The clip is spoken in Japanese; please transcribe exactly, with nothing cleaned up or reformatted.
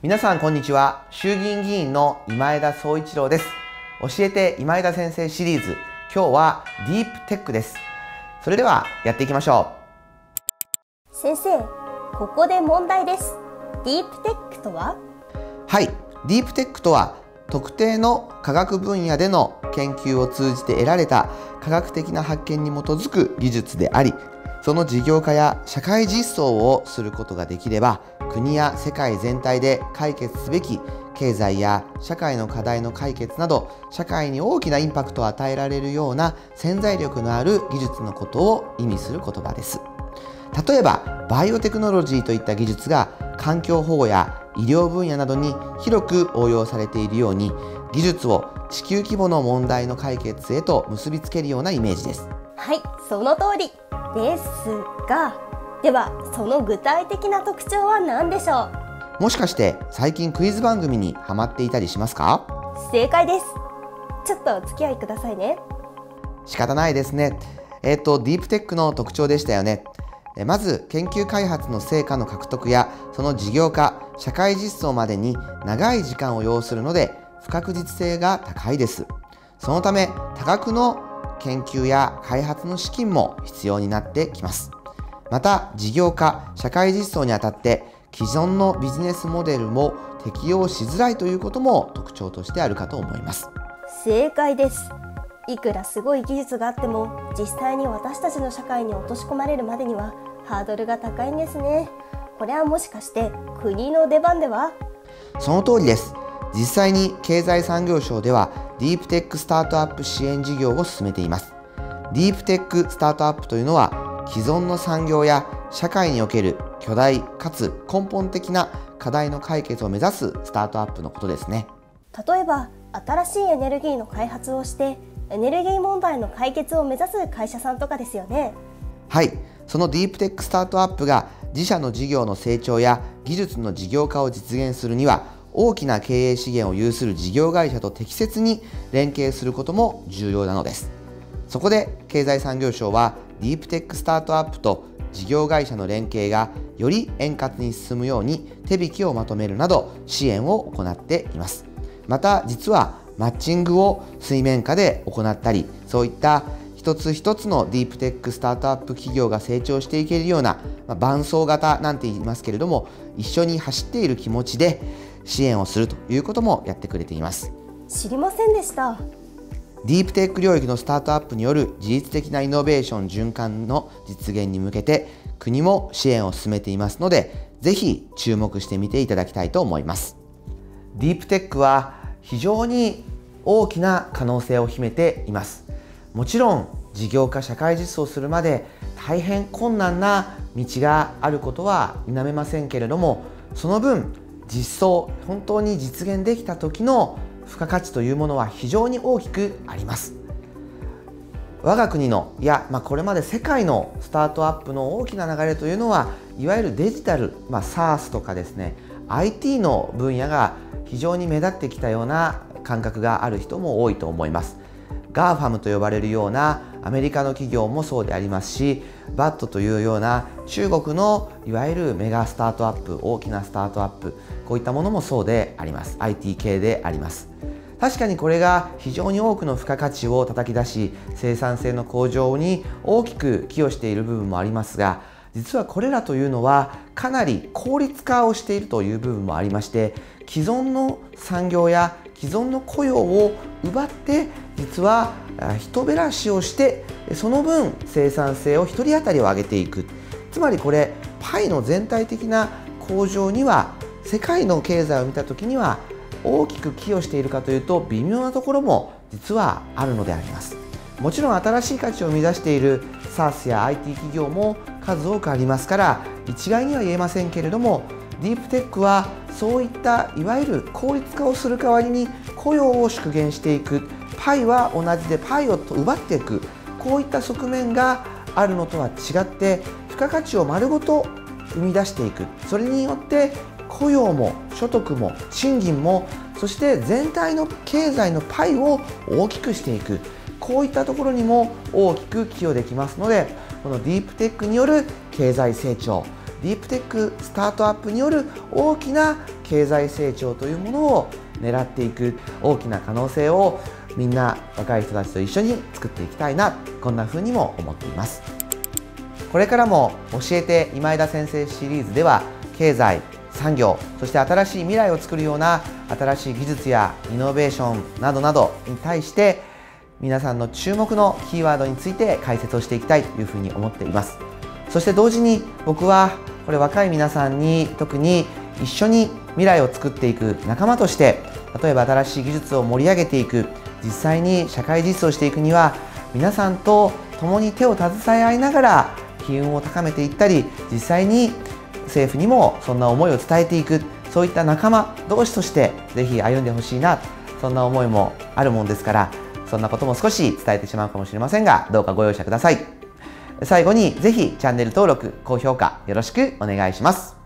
皆さんこんにちは。衆議院議員の今枝宗一郎です。教えて今枝先生シリーズ、今日はディープテックです。それではやっていきましょう。先生、ここで問題です。ディープテックとは？ はい、ディープテックとは特定の科学分野での研究を通じて得られた科学的な発見に基づく技術であり、その事業化や社会実装をすることができれば、国や世界全体で解決すべき経済や社会の課題の解決など、社会に大きなインパクトを与えられるような潜在力のある技術のことを意味する言葉です。例えばバイオテクノロジーといった技術が環境保護や医療分野などに広く応用されているように、技術を地球規模の問題の解決へと結びつけるようなイメージです。 はい、その通りですが、ではその具体的な特徴は何でしょう？もしかして最近クイズ番組にハマっていたりしますか？ 正解です。ちょっとお付き合いくださいね。 仕方ないですね。えっとディープテックの特徴でしたよね。まず研究開発の成果の獲得やその事業化、社会実装までに長い時間を要するので不確実性が高いです。そのため多額の研究や開発の資金も必要になってきます。また事業化、社会実装にあたって既存のビジネスモデルも適用しづらいということも特徴としてあるかと思います。 正解です。いくらすごい技術があっても実際に私たちの社会に落とし込まれるまでにはハードルが高いんですね。これはもしかして国の出番では？ その通りです。実際に経済産業省ではディープテックスタートアップ支援事業を進めています。ディープテックスタートアップというのは既存の産業や社会における巨大かつ根本的な課題の解決を目指すスタートアップのことですね。 例えば新しいエネルギーの開発をしてエネルギー問題の解決を目指す会社さんとかですよね。 はい、そのディープテックスタートアップが自社の事業の成長や技術の事業化を実現するには、大きな経営資源を有する事業会社と適切に連携することも重要なのです。そこで経済産業省はディープテックスタートアップと事業会社の連携がより円滑に進むように手引きをまとめるなど支援を行っています。また実はマッチングを水面下で行ったり、そういった一つ一つのディープテックスタートアップ企業が成長していけるような、まあ、伴走型なんて言いますけれども、一緒に走っている気持ちで支援をするということもやってくれています。 知りませんでした。 ディープテック領域のスタートアップによる自律的なイノベーション循環の実現に向けて国も支援を進めていますので、ぜひ注目してみていただきたいと思います。ディープテックは非常に大きな可能性を秘めています。もちろん事業化、社会実装するまで大変困難な道があることは否めませんけれども、その分実装、本当に実現できた時の付加価値というものは非常に大きくあります。我が国の、いや、まあ、これまで世界のスタートアップの大きな流れというのは、いわゆるデジタル、まあ、サース とかですね、アイティー の分野が非常に目立ってきたような感覚がある人も多いと思います。ガーファム と呼ばれるようなアメリカの企業もそうでありますし、バット というような中国のいわゆるメガスタートアップ、大きなスタートアップ、こういったものもそうであります。 アイティー 系であります。確かにこれが非常に多くの付加価値を叩き出し、生産性の向上に大きく寄与している部分もありますが、実はこれらというのはかなり効率化をしているという部分もありまして、既存の産業や既存の雇用を奪って、実は人減らしをして、その分生産性をひとり当たりを上げていく。つまりこれパイの全体的な向上には、世界の経済を見た時には大きく寄与しているかというと微妙なところも実はあるのであります。もちろん新しい価値を生み出している サース や アイティー 企業も数多くありますから、一概には言えませんけれども、ディープテックはそういったいわゆる効率化をする代わりに雇用を縮減していく、パイは同じでパイを奪っていく、こういった側面があるのとは違って、付加価値を丸ごと生み出していく。それによって雇用も所得も賃金も、そして全体の経済のパイを大きくしていく、こういったところにも大きく寄与できますので、このディープテックによる経済成長、 ディープテックスタートアップによる大きな経済成長というものを狙っていく大きな可能性をみんな若い人たちと一緒に作っていきたいな、こんな風にも思っています。これからも教えて今枝先生シリーズでは経済、産業、そして新しい未来を作るような新しい技術やイノベーションなどなどに対して皆さんの注目のキーワードについて解説をしていきたいというふうに思っています。そして同時に僕はこれ若い皆さんに特に一緒に未来を作っていく仲間として、例えば新しい技術を盛り上げていく、実際に社会実装していくには皆さんと共に手を携え合いながら機運を高めていったり、実際に政府にもそんな思いを伝えていく、そういった仲間同士としてぜひ歩んでほしいな、そんな思いもあるもんですから、そんなことも少し伝えてしまうかもしれませんが、どうかご容赦ください。最後にぜひチャンネル登録、高評価よろしくお願いします。